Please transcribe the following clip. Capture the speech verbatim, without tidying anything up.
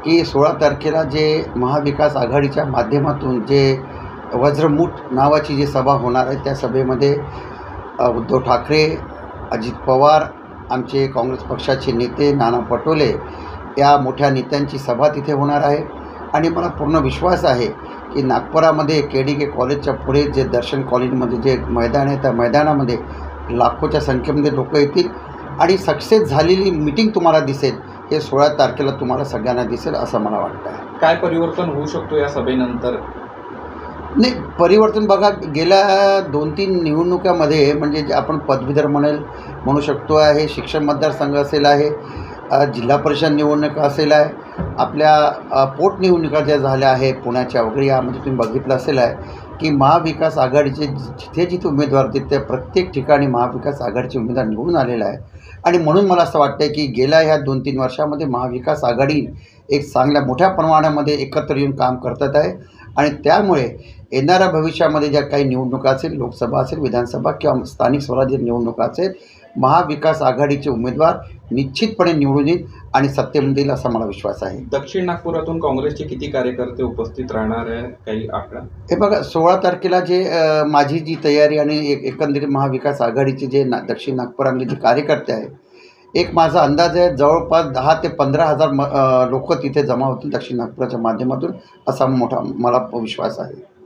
की सोळा तारखेला जे महाविकास आघाडीच्या माध्यमातून जे वज्रमूठ नावाची जी सभा होणार आहे, त्या सभेमध्ये उद्धव ठाकरे, अजित पवार, आमचे काँग्रेस पक्षाचे नेते नाना पटोले या मोठ्या नेत्यांची सभा तिथे होणार आहे. आणि मला पूर्ण विश्वास आहे की नागपुरामध्ये के डी के कॉलेजच्या पुढे जे दर्शन कॉलेजमध्ये जे मैदान आहे, त्या मैदानामध्ये लाखोच्या संख्येमध्ये लोक येतील आणि सक्सेस झालेली मीटिंग तुम्हाला दिसेल. हे सोळा तारखेला तुम्हाला सगळ्यांना दिसेल असं मला वाटतं आहे. काय परिवर्तन होऊ शकतो या सभेनंतर? नाही, परिवर्तन बघा, गेल्या दोन तीन निवडणुकामध्ये म्हणजे जे आपण पदवीधर म्हणेल म्हणू शकतो आहे, शिक्षण मतदारसंघ असेल आहे, जिल्हा परिषद निवडणुका असेल आहे, आपल्या पोटनिवडणुका ज्या झाल्या आहे पुण्याच्या वगैरे, यामध्ये तुम्ही बघितलं असेल आहे की महाविकास आघाडीचे जिथे जिथे उमेदवार होते त्या प्रत्येक ठिकाणी महाविकास आघाडीचे उमेदवार निवडून आलेला आहे. आणि म्हणून मला असं वाटतं आहे की गेल्या ह्या दोन तीन वर्षामध्ये महाविकास आघाडी एक चांगल्या मोठ्या प्रमाणामध्ये एकत्र येऊन काम करतात आहे. आणि त्यामुळे येणाऱ्या भविष्यामध्ये ज्या काही निवडणुका असेल, लोकसभा असेल, विधानसभा किंवा स्थानिक स्वराज्य निवडणुका असेल, महाविकास आघाडीचे उमेदवार निश्चितपणे निवडून येईल आणि सत्तेमध्ये येईल असा मला विश्वास आहे. दक्षिण नागपुरातून काँग्रेसचे किती कार्यकर्ते उपस्थित राहणार आहे, काही आकडा? हे बघा, सोळा तारखेला जे माझी जी तयारी आणि एक एकंदरीत महाविकास आघाडीचे जे ना दक्षिण नागपुरामध्ये जे कार्यकर्ते आहे, एक माझा अंदाज आहे जवळपास दहा ते पंधरा हजार म लोक तिथे जमा होतील दक्षिण नागपुराच्या माध्यमातून, असा मोठा मला विश्वास आहे.